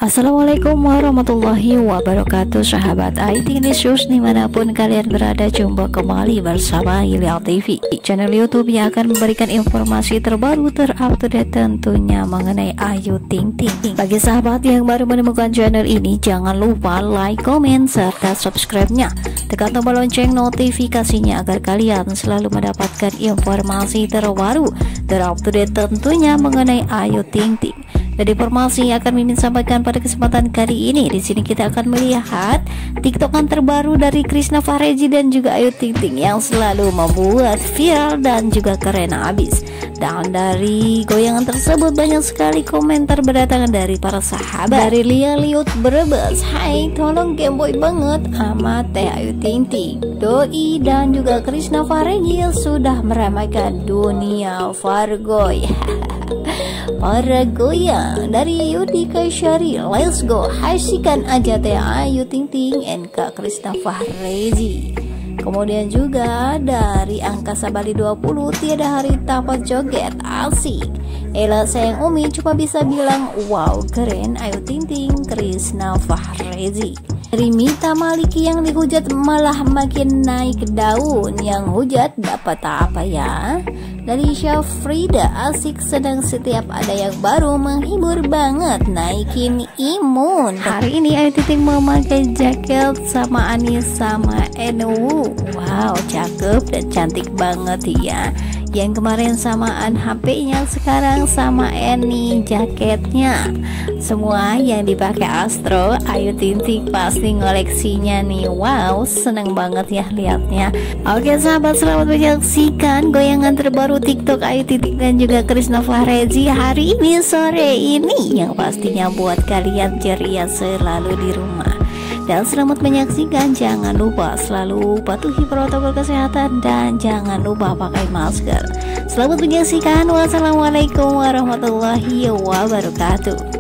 Assalamualaikum warahmatullahi wabarakatuh, sahabat IT News dimanapun kalian berada. Jumpa kembali bersama Hilal TV, channel YouTube yang akan memberikan informasi terbaru terupdate tentunya mengenai Ayu Ting Ting. Bagi sahabat yang baru menemukan channel ini, jangan lupa like, komen, serta subscribe-nya. Tekan tombol lonceng notifikasinya agar kalian selalu mendapatkan informasi terbaru terupdate tentunya mengenai Ayu Ting Ting. Dan informasi yang akan Mimin sampaikan pada kesempatan kali ini, di sini kita akan melihat TikTokan terbaru dari Krishna Fahrezi dan juga Ayu Ting Ting yang selalu membuat viral dan juga keren abis. Dan dari goyangan tersebut banyak sekali komentar berdatangan dari para sahabat. Dari Lia Liut Brebes, hai tolong gemboy banget amat Teh Ayu Ting Ting, doi dan juga Krishna Fahrezi sudah meramaikan dunia Fargoy. Para goyang dari Yudi Kasyari, let's go, hasilkan aja Teh Ayu Ting Ting NK Krishna Fahrezi. Kemudian juga dari Angkasa Bali 20, tiada hari tanpa joget, asik. Ella sayang Umi cuma bisa bilang wow keren Ayu Ting Ting Krishna Fahrezi. Dari Mita Maliki yang dihujat malah makin naik daun, yang hujat dapat apa ya? Dari Syafrida, asik sedang setiap ada yang baru, menghibur banget, naikin imun. Hari ini Ayu Ting Ting memakai jaket sama Anis sama Enu. Wow, cakep dan cantik banget ya. Yang kemarin samaan HP-nya, sekarang sama Eni jaketnya. Semua yang dipakai Astro, Ayu Ting Ting pasti ngoleksinya nih. Wow, seneng banget ya liatnya. Oke sahabat, selamat menyaksikan goyangan terbaru TikTok Ayu Ting Ting dan juga Krishna Fahrezi hari ini sore ini, yang pastinya buat kalian ceria selalu di rumah. Dan selamat menyaksikan, jangan lupa selalu patuhi protokol kesehatan dan jangan lupa pakai masker. Selamat menyaksikan, wassalamualaikum warahmatullahi wabarakatuh.